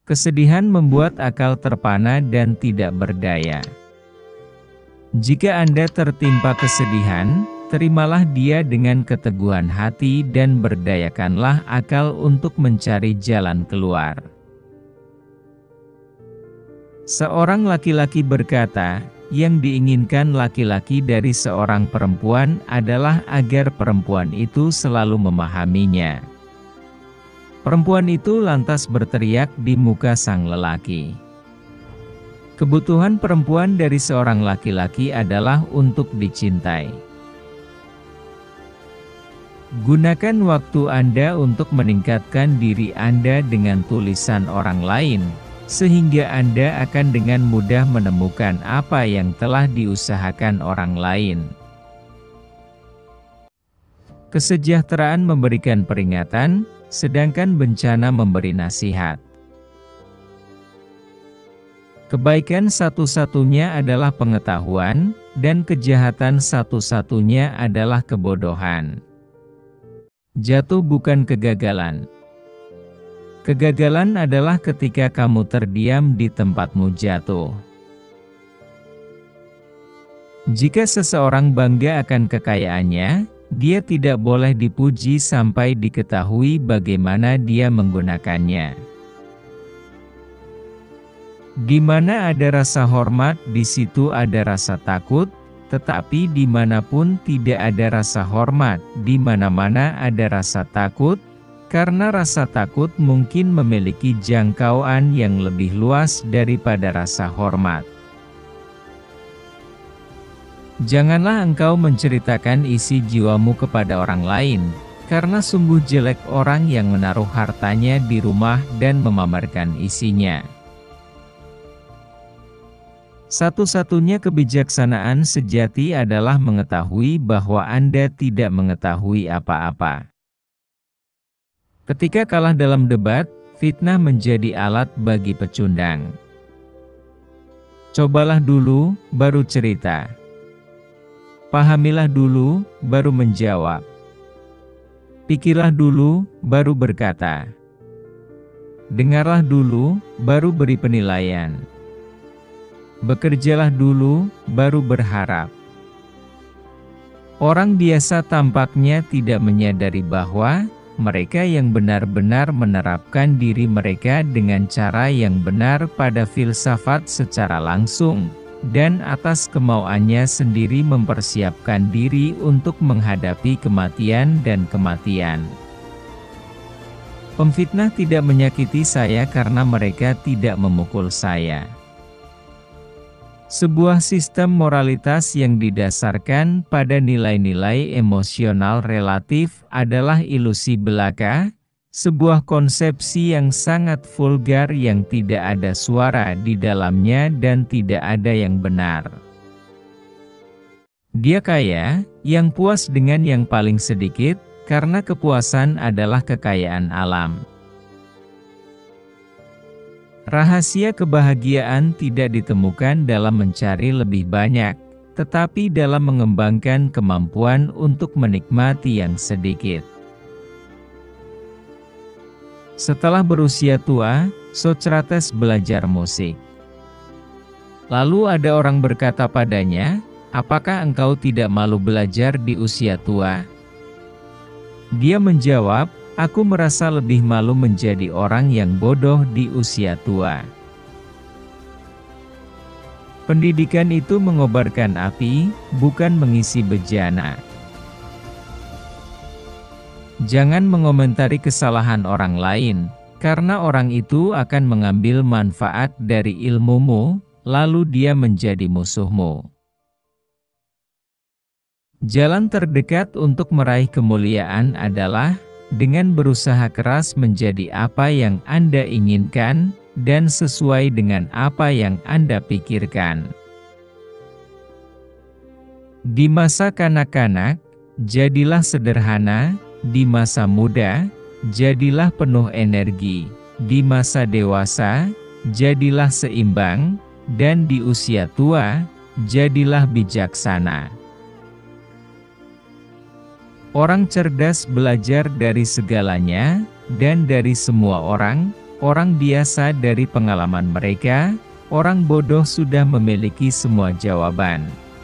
Kesedihan membuat akal terpana dan tidak berdaya. Jika Anda tertimpa kesedihan, terimalah dia dengan keteguhan hati dan berdayakanlah akal untuk mencari jalan keluar. Seorang laki-laki berkata, yang diinginkan laki-laki dari seorang perempuan adalah agar perempuan itu selalu memahaminya. Perempuan itu lantas berteriak di muka sang lelaki. Kebutuhan perempuan dari seorang laki-laki adalah untuk dicintai. Gunakan waktu Anda untuk meningkatkan diri Anda dengan tulisan orang lain, sehingga Anda akan dengan mudah menemukan apa yang telah diusahakan orang lain. Kesejahteraan memberikan peringatan, sedangkan bencana memberi nasihat. Kebaikan satu-satunya adalah pengetahuan, dan kejahatan satu-satunya adalah kebodohan. Jatuh bukan kegagalan. Kegagalan adalah ketika kamu terdiam di tempatmu jatuh. Jika seseorang bangga akan kekayaannya, dia tidak boleh dipuji sampai diketahui bagaimana dia menggunakannya. Di mana ada rasa hormat, di situ ada rasa takut, tetapi dimanapun tidak ada rasa hormat, di mana-mana ada rasa takut, karena rasa takut mungkin memiliki jangkauan yang lebih luas daripada rasa hormat. Janganlah engkau menceritakan isi jiwamu kepada orang lain, karena sungguh jelek orang yang menaruh hartanya di rumah dan memamerkan isinya. Satu-satunya kebijaksanaan sejati adalah mengetahui bahwa Anda tidak mengetahui apa-apa. Ketika kalah dalam debat, fitnah menjadi alat bagi pecundang. Cobalah dulu, baru cerita. Pahamilah dulu, baru menjawab. Pikirlah dulu, baru berkata. Dengarlah dulu, baru beri penilaian. Bekerjalah dulu, baru berharap. Orang biasa tampaknya tidak menyadari bahwa mereka yang benar-benar menerapkan diri mereka dengan cara yang benar pada filsafat secara langsung, dan atas kemauannya sendiri mempersiapkan diri untuk menghadapi kematian dan kematian. Pemfitnah tidak menyakiti saya karena mereka tidak memukul saya. Sebuah sistem moralitas yang didasarkan pada nilai-nilai emosional relatif adalah ilusi belaka, sebuah konsepsi yang sangat vulgar yang tidak ada suara di dalamnya dan tidak ada yang benar. Dia kaya, yang puas dengan yang paling sedikit, karena kepuasan adalah kekayaan alam. Rahasia kebahagiaan tidak ditemukan dalam mencari lebih banyak, tetapi dalam mengembangkan kemampuan untuk menikmati yang sedikit. Setelah berusia tua, Socrates belajar musik. Lalu ada orang berkata padanya, "Apakah engkau tidak malu belajar di usia tua?" Dia menjawab, "Aku merasa lebih malu menjadi orang yang bodoh di usia tua." Pendidikan itu mengobarkan api, bukan mengisi bejana. Jangan mengomentari kesalahan orang lain, karena orang itu akan mengambil manfaat dari ilmumu, lalu dia menjadi musuhmu. Jalan terdekat untuk meraih kemuliaan adalah dengan berusaha keras menjadi apa yang Anda inginkan, dan sesuai dengan apa yang Anda pikirkan. Di masa kanak-kanak, jadilah sederhana. Di masa muda, jadilah penuh energi. Di masa dewasa, jadilah seimbang. Dan di usia tua, jadilah bijaksana. Orang cerdas belajar dari segalanya, dan dari semua orang, orang biasa dari pengalaman mereka, orang bodoh sudah memiliki semua jawaban.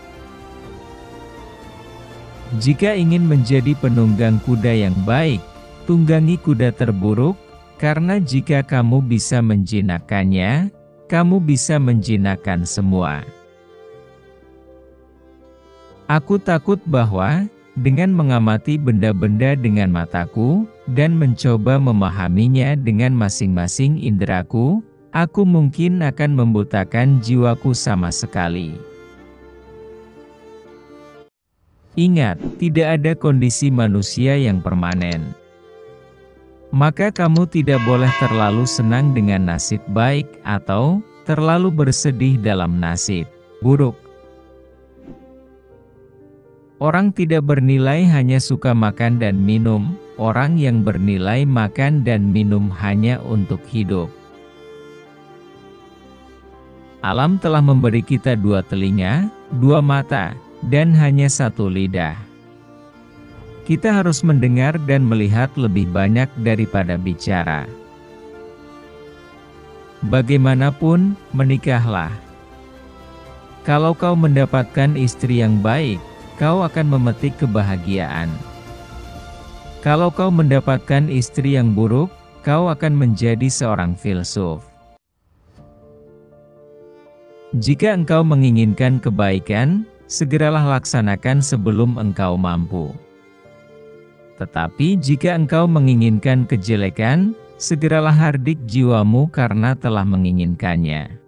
Jika ingin menjadi penunggang kuda yang baik, tunggangi kuda terburuk, karena jika kamu bisa menjinakkannya, kamu bisa menjinakkan semua. Aku takut bahwa, dengan mengamati benda-benda dengan mataku, dan mencoba memahaminya dengan masing-masing inderaku, aku mungkin akan membutakan jiwaku sama sekali. Ingat, tidak ada kondisi manusia yang permanen. Maka kamu tidak boleh terlalu senang dengan nasib baik atau terlalu bersedih dalam nasib buruk. Orang tidak bernilai hanya suka makan dan minum, orang yang bernilai makan dan minum hanya untuk hidup. Alam telah memberi kita 2 telinga, 2 mata, dan hanya 1 lidah. Kita harus mendengar dan melihat lebih banyak daripada bicara. Bagaimanapun, menikahlah. Kalau kau mendapatkan istri yang baik, kau akan memetik kebahagiaan. Kalau kau mendapatkan istri yang buruk, kau akan menjadi seorang filsuf. Jika engkau menginginkan kebaikan, segeralah laksanakan sebelum engkau mampu. Tetapi jika engkau menginginkan kejelekan, segeralah hardik jiwamu karena telah menginginkannya.